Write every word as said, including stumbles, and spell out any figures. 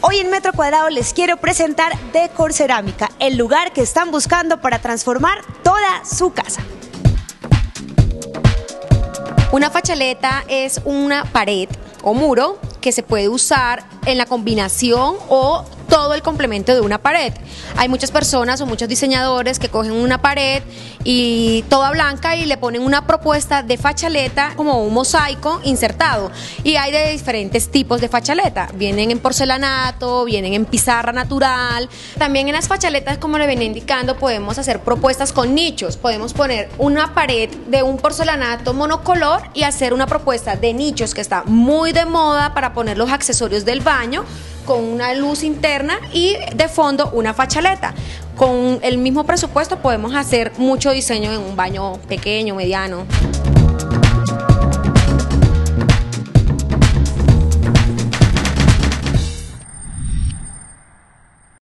Hoy en Metro Cuadrado les quiero presentar Decor Cerámica, el lugar que están buscando para transformar toda su casa. Una fachaleta es una pared o muro que se puede usar en la combinación o todo el complemento de una pared. Hay muchas personas o muchos diseñadores que cogen una pared y toda blanca y le ponen una propuesta de fachaleta como un mosaico insertado, y hay de diferentes tipos de fachaleta. Vienen en porcelanato, vienen en pizarra natural. También en las fachaletas, como le venía indicando, podemos hacer propuestas con nichos. Podemos poner una pared de un porcelanato monocolor y hacer una propuesta de nichos que está muy de moda para poner los accesorios del baño, con una luz interna y de fondo una fachaleta. Con el mismo presupuesto podemos hacer mucho diseño en un baño pequeño, mediano.